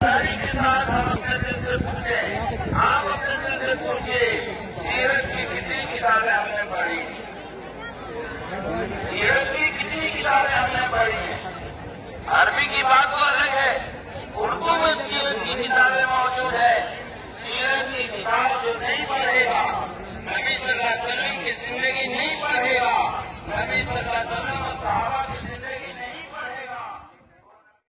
के साथ हम अपने दिल से पूछे, आप अपने दिल से पूछिए, सीरत की कितनी किताबें हमने पढ़ी, सीरत की कितनी किताबें हमने पढ़ी हैं। अरबी की बात तो अलग है, उर्दू में सीरत की किताबें मौजूद है। सीरत की किताब जो नहीं पढ़ेगा, नबी सल्लल्लाहु अलैहि वसल्लम की जिंदगी नहीं पढ़ेगा, नबी सल्लल्लाहु अलैहि वसल्लम